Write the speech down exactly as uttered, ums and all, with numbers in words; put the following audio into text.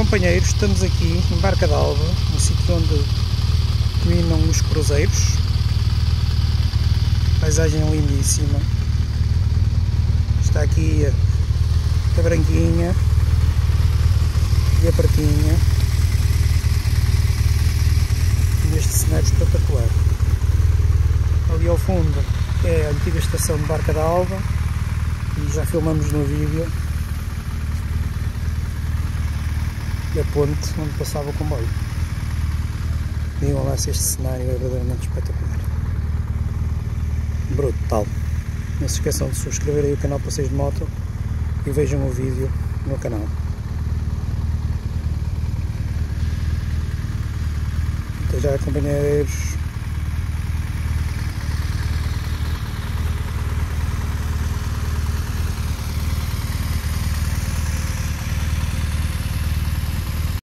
companheiros, estamos aqui em Barca d'Alva, um sítio onde terminam os cruzeiros. Paisagem lindíssima. Está aqui a, a branquinha e a pretinha neste cenário espetacular. Ali ao fundo é a antiga estação de Barca d'Alva e já filmamos no vídeo a ponte onde passava o comboio. Digam lá se este cenário é verdadeiramente espetacular. Brutal. Não se esqueçam de subscrever aí o canal Passeios de Moto e vejam o vídeo no canal. Até já, companheiros.